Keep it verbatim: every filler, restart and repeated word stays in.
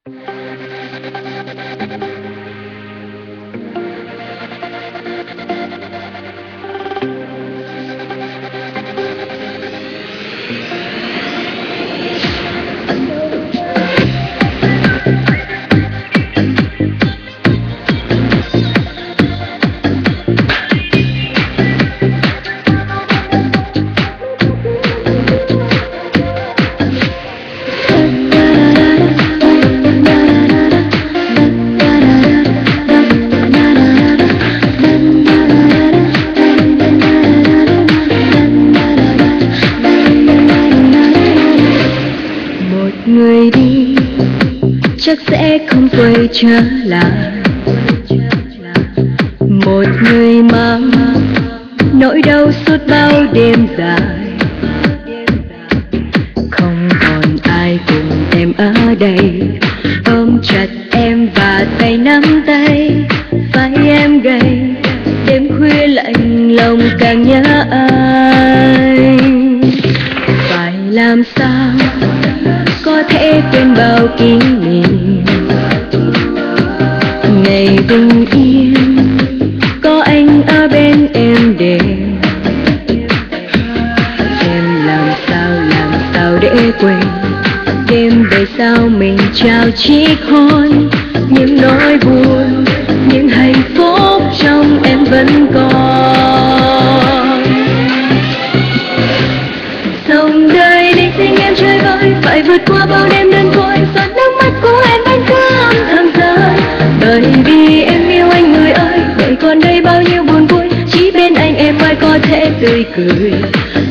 Người đi chắc sẽ không quay trở lại, một người mang nỗi đau suốt bao đêm dài. Không còn ai cùng em ở đây, ôm chặt em và tay nắm tay. Vai em gầy, đêm khuya lạnh lòng càng nhớ anh. Phải làm sao có thể quên bao kỷ niệm ngày bình yên, có anh ở bên em đêm. Em làm sao làm sao để quên đêm về sau mình trao chiếc hôn. Những nỗi buồn, những hạnh phúc trong em vẫn còn. Dòng đời đi xin em chơi vơi, phải vượt qua bao đêm đơn côi. Giọt nước mắt của em vẫn cứ âm thầm rơi, bởi vì em yêu anh người ơi. Vậy còn đây bao nhiêu buồn vui, chỉ bên anh em mới có thể tươi cười.